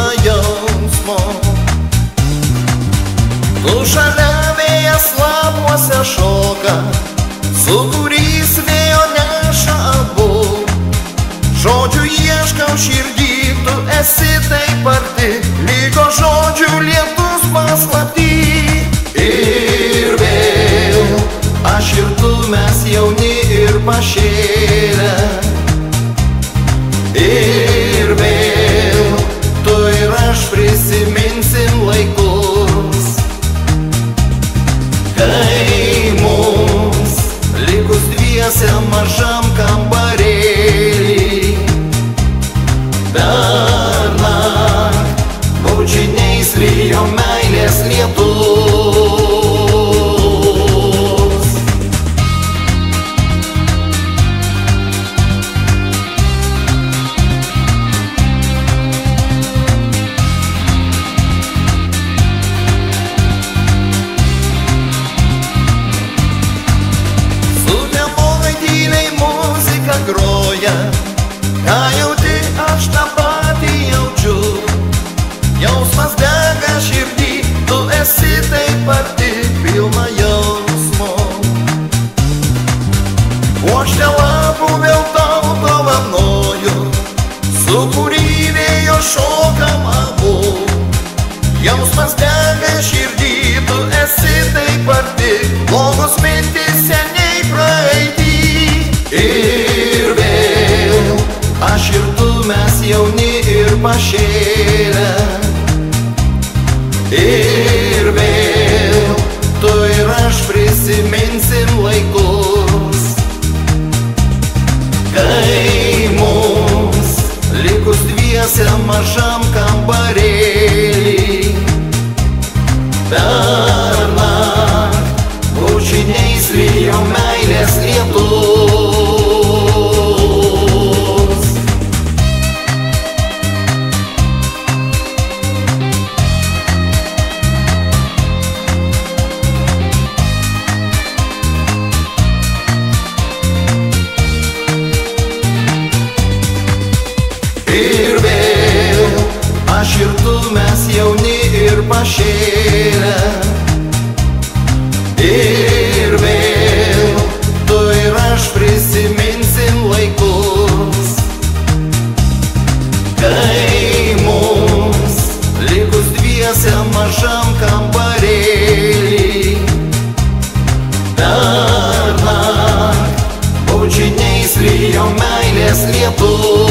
pilna jausmo. Tu šalia vėjas lapuose šoka, sūkurys vėjo neša abu. Žodžių ieškau širdį, tu esi taip arti, liko žodžių lietus paslapty. Ir vėl aš ir tu, mes jauni ir pašėlę. Ir vėl tu ir aš prisiminsim laikus, kai mums likus dviese mažam kambarėlį. Pernakt bučiniais lijo meilės lietus. Sutemoj tyliai muzika groja, ką jauti, aš tą patį jaučiu. Jausmas dega širdį, tu esi taip arti, pilna jausmo. Puokštę lapų vėl tau dovanoju, sūkurį vėjo šokam abu. Jausmas dega širdį, tu esi taip arti, blogos mintis seniai praeitį. Ir vėl aš ir tu, mes jauni ir pašėlę. Ir vėl tu ir aš prisiminsim laikus, kai mums likus dviese mažam kambarėlį. Pernakt bučiniais lijo meilės lietus. Ir vėl aš ir tu, mes jauni ir pašėlę. Ir vėl tu ir aš prisiminsim laikus, kai mums likus dviese mažam kambarėlį. Pernakt bučiniais lijo meilės lietus.